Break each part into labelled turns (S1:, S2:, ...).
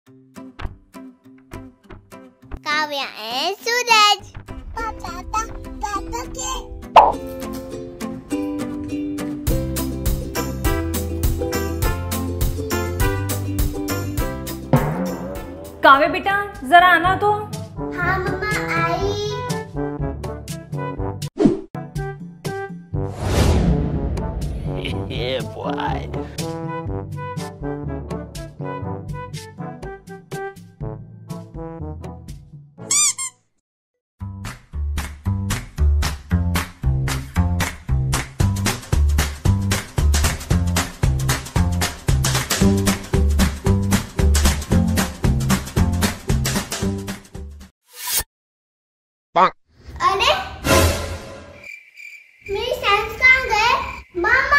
S1: Kavya and सूरज। पापा के
S2: काव्या बेटा जरा आना तो।
S1: हाँ मम्मा आई।
S3: Yeah, boy.
S1: अरे मेरी सैंड्स कहाँ गए मामा?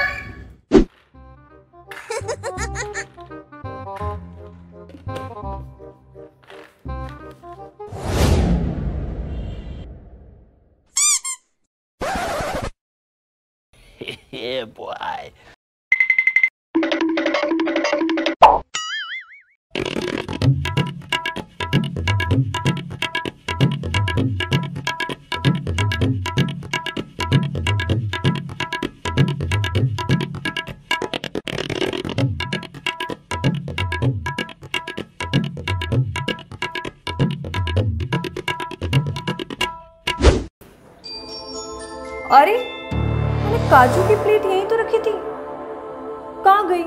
S3: Yeah, boy.
S2: अरे मैंने काजू की प्लेट यहीं तो रखी थी, कहाँ गई?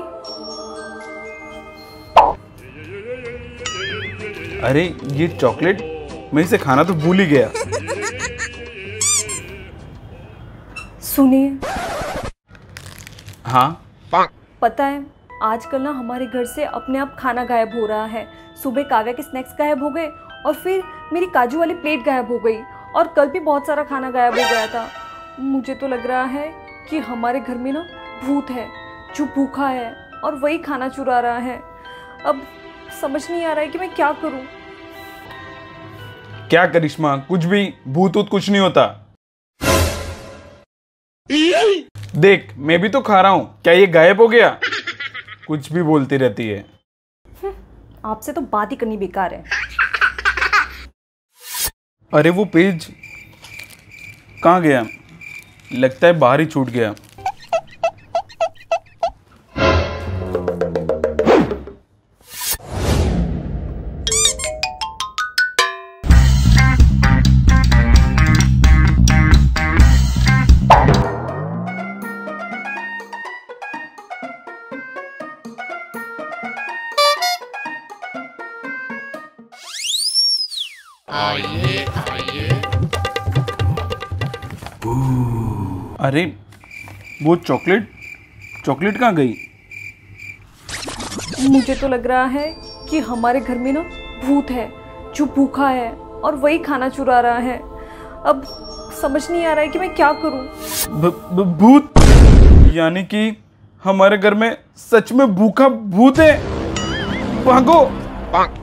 S4: अरे ये चॉकलेट मैं इसे खाना तो भूल ही गया।
S2: सुनिए।
S4: हाँ
S2: पता है आजकल ना हमारे घर से अपने आप खाना गायब हो रहा है। सुबह काव्या के स्नैक्स गायब हो गए और फिर मेरी काजू वाली प्लेट गायब हो गई और कल भी बहुत सारा खाना गायब हो गया था। मुझे तो लग रहा है कि हमारे घर में ना भूत है जो भूखा है और वही खाना चुरा रहा है। अब समझ नहीं आ रहा है कि मैं क्या करूं।
S4: क्या करिश्मा, कुछ भी भूत ऊत कुछ नहीं होता। देख मैं भी तो खा रहा हूँ, क्या ये गायब हो गया? कुछ भी बोलती रहती है।
S2: आपसे तो बात ही करनी बेकार है।
S4: अरे वो पेज कहाँ गया? लगता है बाहर ही छूट गया। अरे वो चॉकलेट कहाँ गई?
S2: मुझे तो लग रहा है कि हमारे घर में ना भूत है जो भूखा है और वही खाना चुरा रहा है। अब समझ नहीं आ रहा है कि मैं क्या करूं।
S4: भूत? यानी कि हमारे घर में सच में भूखा भूत है। भागो।